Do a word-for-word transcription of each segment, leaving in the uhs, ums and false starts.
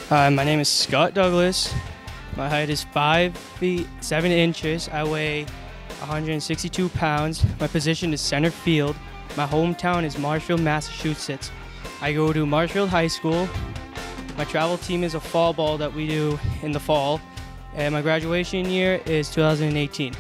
Hi, my name is Scott Douglas. My height is five feet seven inches. I weigh one hundred sixty-two pounds. My position is center field. My hometown is Marshfield, Massachusetts. I go to Marshfield High School. My travel team is a fall ball that we do in the fall. And my graduation year is two thousand eighteen.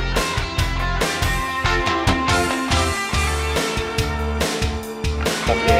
Okay.